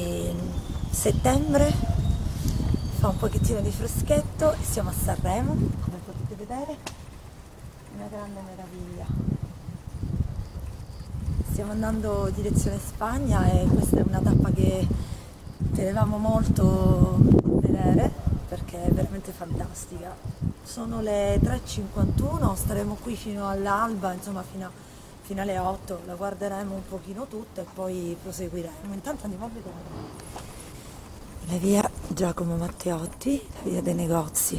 di settembre, fa un pochettino di freschetto e siamo a Sanremo, come potete vedere, una grande meraviglia. Stiamo andando direzione Spagna e questa è una tappa che tenevamo molto a vedere perché è veramente fantastica. Sono le 3:51, staremo qui fino all'alba, insomma fino alle 8, la guarderemo un pochino tutta e poi proseguiremo. Intanto andiamo a vedere la via Giacomo Matteotti, la via dei negozi.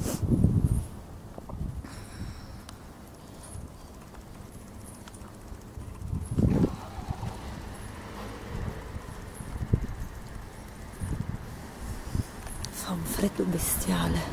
Fa un freddo bestiale.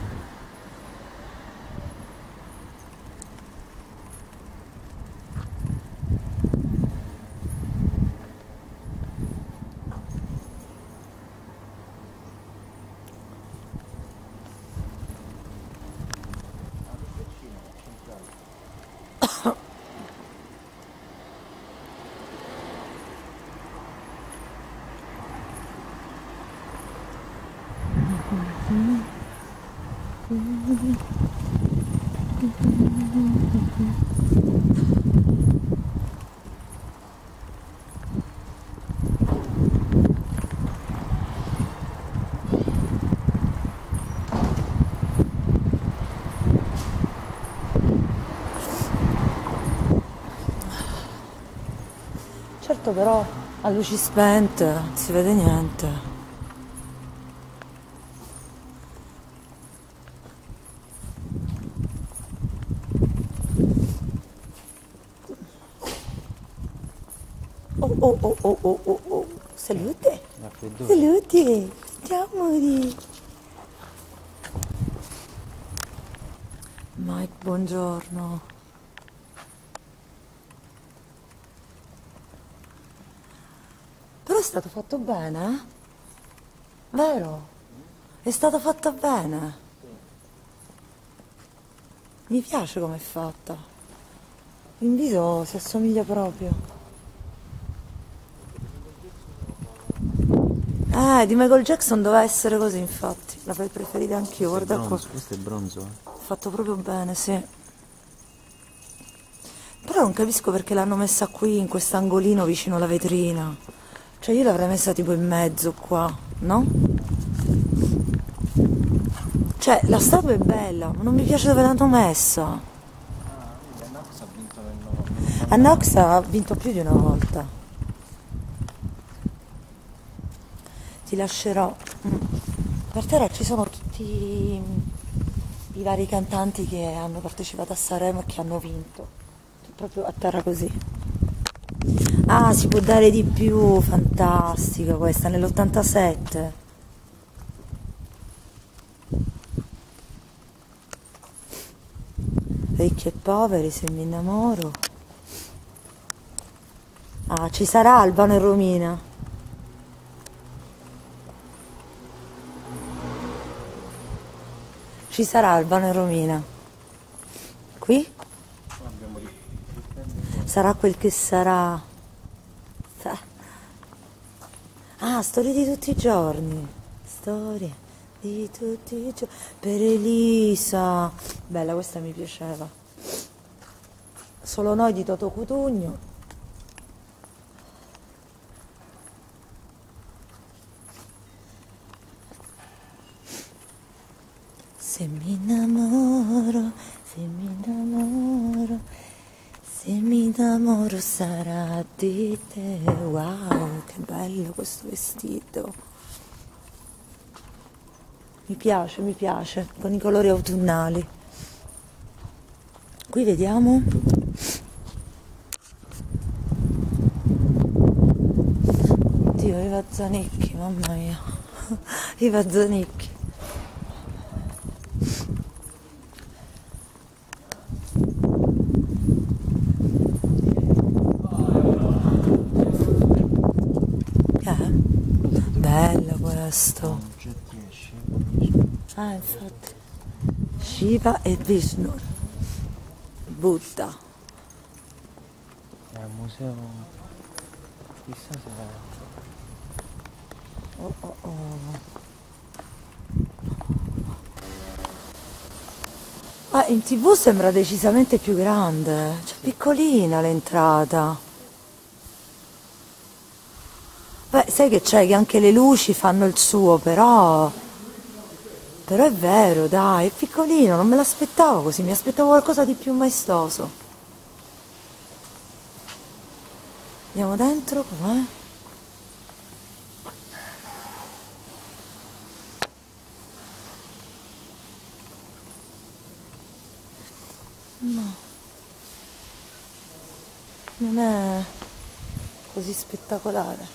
Certo, però a luci spente non si vede niente. Oh oh oh oh oh oh oh. Salute! Salute! Ciao amori! Mike, buongiorno. Però è stato fatto bene, eh? Vero? È stato fatto bene. Mi piace come è fatta. In viso si assomiglia proprio. Di Michael Jackson doveva essere così, infatti. L'avrei preferita anch'io, guarda qua. Questo è bronzo. Fatto proprio bene, sì. Però non capisco perché l'hanno messa qui, in quest'angolino vicino alla vetrina. Cioè io l'avrei messa tipo in mezzo qua, no? Cioè la statua è bella, ma non mi piace dove l'hanno messa. Nox ha vinto nel A Nox ha vinto più di una volta. Ti lascerò. Per terra ci sono tutti i vari cantanti che hanno partecipato a Sanremo e che hanno vinto. Proprio a terra così. Ah, si può dare di più, fantastica questa, nell'87. Ricchi e poveri, se mi innamoro. Ah, ci sarà Albano e Romina. Ci sarà Albano e Romina. Qui? Sarà quel che sarà. Ah, storie di tutti i giorni. Storie di tutti i giorni. Per Elisa. Bella, questa mi piaceva. Solo noi di Toto Cutugno. Se mi innamoro, se mi innamoro, se mi innamoro sarà di te. Wow, che bello questo vestito. Mi piace, con i colori autunnali. Qui vediamo. Dio, Iva Zanicchi, mamma mia. Iva Zanicchi. Bello questo. Ah, infatti. Shiva e Vishnu. Buddha. È un museo. Chissà se Oh, oh, oh. Ah, in TV sembra decisamente più grande, cioè piccolina l'entrata. Beh, sai che c'è che anche le luci fanno il suo, però è vero, dai, è piccolino, non me l'aspettavo così, mi aspettavo qualcosa di più maestoso. Andiamo dentro, com'è? No, non è così spettacolare.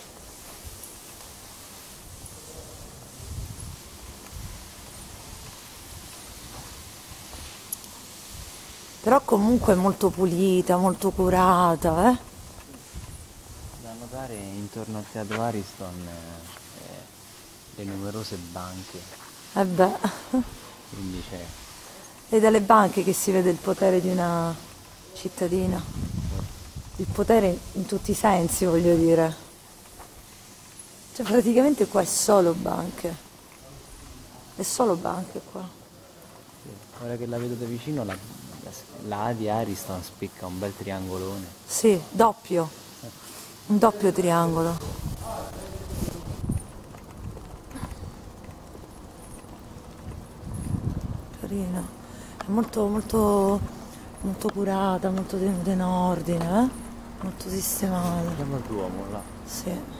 Però comunque è molto pulita, molto curata, eh? Da notare intorno al teatro Ariston le numerose banche, Eh beh, quindi c'è. è dalle banche che si vede il potere di una cittadina. Il potere in tutti i sensi, voglio dire. Cioè praticamente qua è solo banche. È solo banche qua. Ora che la vedo da vicino, la A di Ariston spicca un bel triangolone. Sì, doppio. Un doppio triangolo. Carino. È molto, molto, molto curata, molto tenuta in ordine, eh? Molto sistemata. Andiamo al Duomo là. Sì.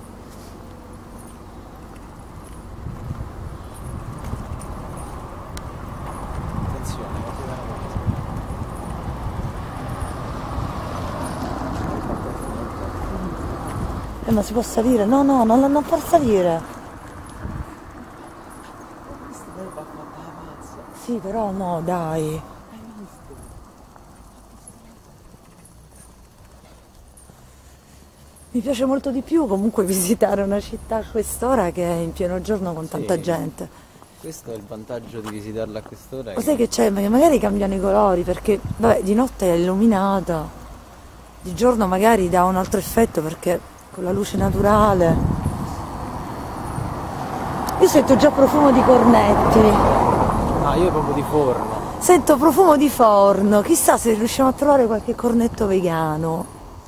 Attenzione, non ti dà una cosa. Ma si può salire? No, no, non far salire. Questa roba fatta la pazza. Sì, però no, dai. Hai visto? Mi piace molto di più comunque visitare una città a quest'ora che è in pieno giorno con tanta Sì. gente. Questo è il vantaggio di visitarla a quest'ora. Lo sai che c'è? Magari cambiano i colori perché, vabbè, di notte è illuminata, di giorno magari dà un altro effetto perché con la luce naturale. Io sento già profumo di cornetti, Ah, io proprio di forno. sento profumo di forno, chissà se riusciamo a trovare qualche cornetto vegano.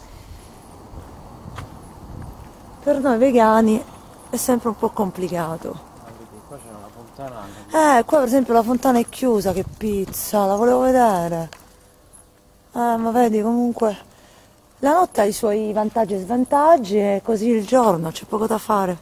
Per noi vegani è sempre un po' complicato. Ah, vedi, qua c'è una fontana anche. Qua per esempio la fontana è chiusa, che pizza, la volevo vedere. Ma vedi, comunque la notte ha i suoi vantaggi e svantaggi e così il giorno, c'è poco da fare.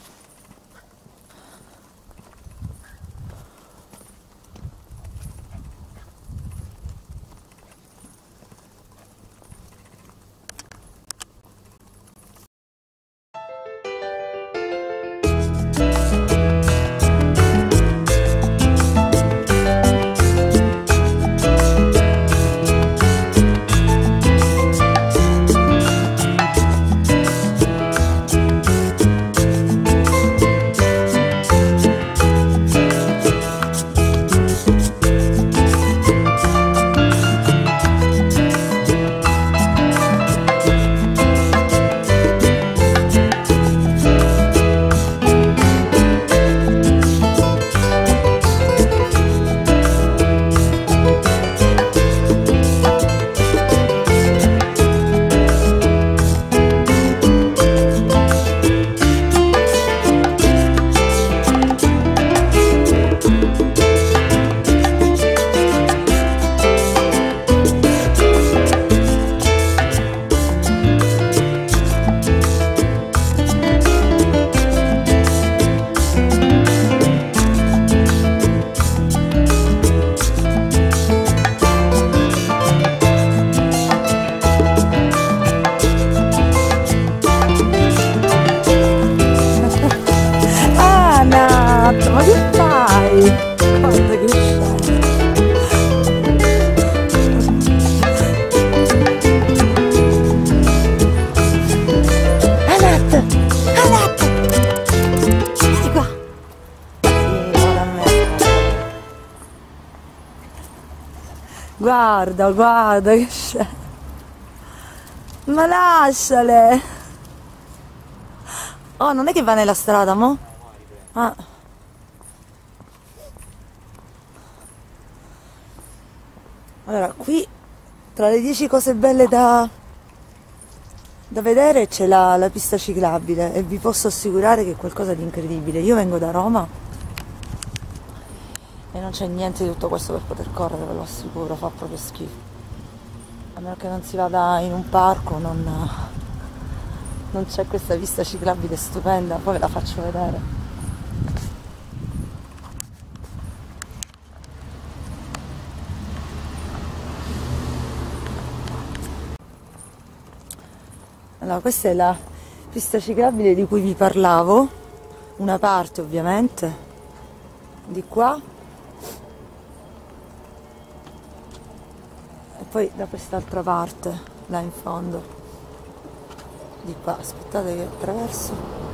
Ma che fai? Guarda che scemo. Anat! Anat! Vieni qua! Sì, guarda me. Guarda, guarda che scemo. Ma lasciale! Oh, non è che va nella strada, mo? Ah. Allora, qui tra le 10 cose belle da vedere c'è la pista ciclabile e vi posso assicurare che è qualcosa di incredibile. Io vengo da Roma e non c'è niente di tutto questo per poter correre, ve lo assicuro, fa proprio schifo. A meno che non si vada in un parco, non c'è questa pista ciclabile stupenda, poi ve la faccio vedere. Allora, questa è la pista ciclabile di cui vi parlavo, una parte ovviamente, di qua, e poi da quest'altra parte, là in fondo, di qua, aspettate che attraverso.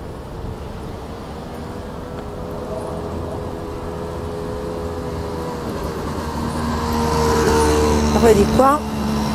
E poi di qua.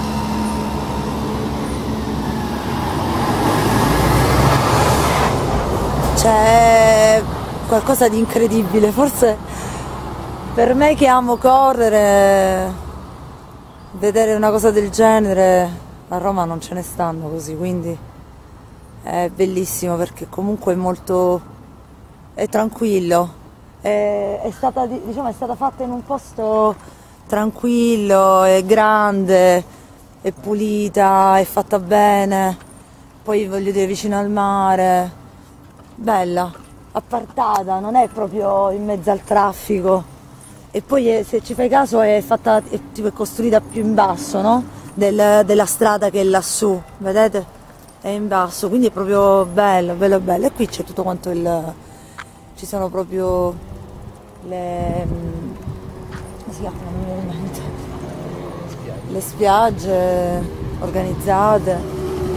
C'è qualcosa di incredibile, forse per me che amo correre, vedere una cosa del genere, a Roma non ce ne stanno così, quindi è bellissimo perché comunque è tranquillo, è stata, diciamo, è stata fatta in un posto tranquillo, è grande, è pulita, è fatta bene, poi voglio dire vicino al mare. Bella, appartata, non è proprio in mezzo al traffico. E poi se ci fai caso è costruita più in basso, no? Della strada che è lassù, vedete? È in basso, quindi è proprio bello, bello, bello. E qui c'è tutto quanto ci sono proprio le... come si chiamano? Non mi viene in mente. Le spiagge organizzate.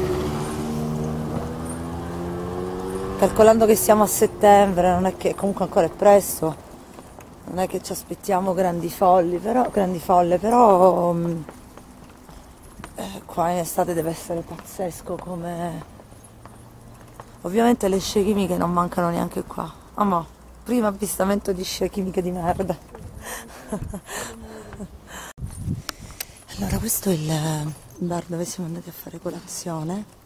Calcolando che siamo a settembre, non è che comunque ancora è presto, non è che ci aspettiamo grandi folle, però qua in estate deve essere pazzesco come... Ovviamente le scie chimiche non mancano neanche qua. Ah mo, primo avvistamento di scie chimiche di merda. Allora, questo è il bar dove siamo andati a fare colazione.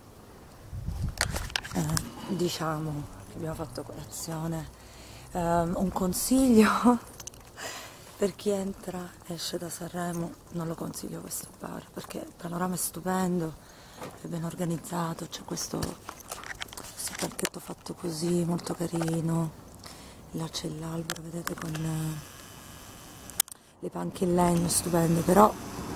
Diciamo che abbiamo fatto colazione. Un consiglio per chi esce da Sanremo, non lo consiglio questo bar perché il panorama è stupendo, è ben organizzato, c'è questo parchetto fatto così, molto carino, là c'è l'albero, vedete, con le panche in legno, stupendo, però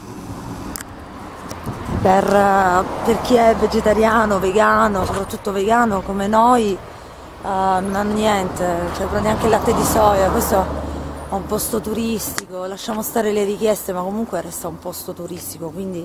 per chi è vegetariano, vegano, soprattutto vegano come noi, non hanno niente, cioè neanche il latte di soia. Questo è un posto turistico, lasciamo stare le richieste, ma comunque resta un posto turistico, quindi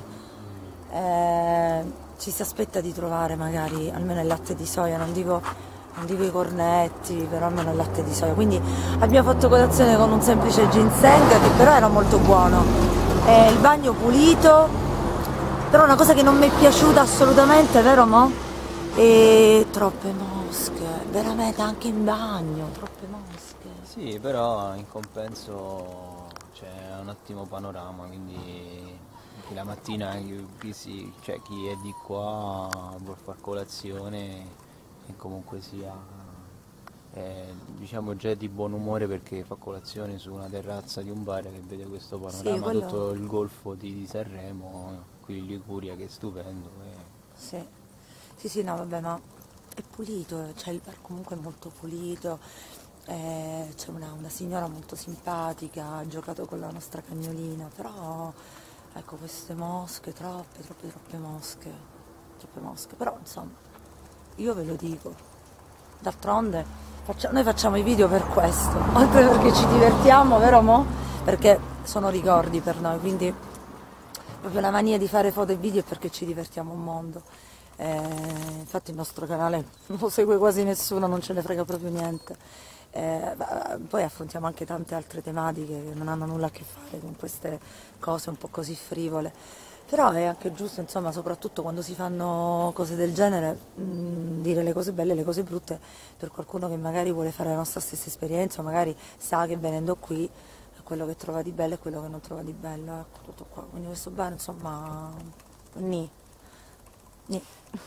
ci si aspetta di trovare magari almeno il latte di soia, non dico i cornetti, però almeno il latte di soia. Quindi abbiamo fatto colazione con un semplice ginseng che però era molto buono, il bagno pulito. Però una cosa che non mi è piaciuta assolutamente, vero mo? E troppe mosche, veramente anche in bagno, troppe mosche. Sì, però in compenso c'è un ottimo panorama, quindi la mattina chi è di qua vuol far colazione e comunque sia diciamo già di buon umore perché fa colazione su una terrazza di un bar che vede questo panorama, Sì, tutto il golfo di Sanremo, qui in Liguria, che è stupendo. Sì. Sì, no, vabbè, ma è pulito, cioè il bar comunque è molto pulito, c'è una signora molto simpatica, ha giocato con la nostra cagnolina, però ecco queste mosche, troppe mosche, però insomma, io ve lo dico, d'altronde noi facciamo i video per questo, oltre perché ci divertiamo, vero mo? Perché sono ricordi per noi, quindi proprio la mania di fare foto e video è perché ci divertiamo un mondo. Infatti il nostro canale non lo segue quasi nessuno, non ce ne frega proprio niente. Poi affrontiamo anche tante altre tematiche che non hanno nulla a che fare con queste cose un po' così frivole. Però è anche giusto, insomma, soprattutto quando si fanno cose del genere, dire le cose belle e le cose brutte per qualcuno che magari vuole fare la nostra stessa esperienza, o magari sa che venendo qui quello che trova di bello e quello che non trova di bello, ecco, tutto qua. Quindi questo bene, insomma, ni, ni.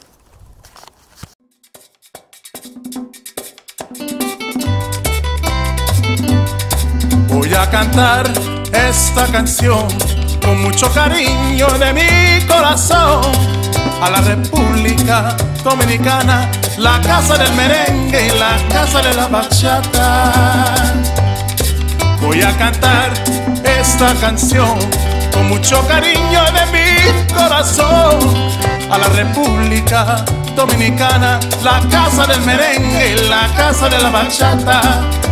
Voy a cantar esta canción con mucho cariño de mi corazón a la República Dominicana, la casa del merengue y la casa de la bachata. Voy a cantar esta canción con mucho cariño de mi corazón a la República Dominicana, la casa del merengue y la casa de la bachata.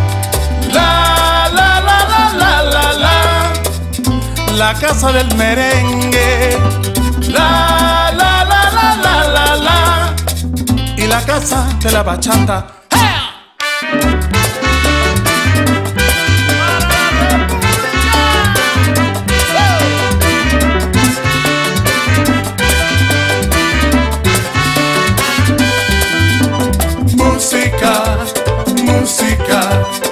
La la la la la la la, la casa del merengue, la la la la la la la, y la casa de la bachata. Música, música.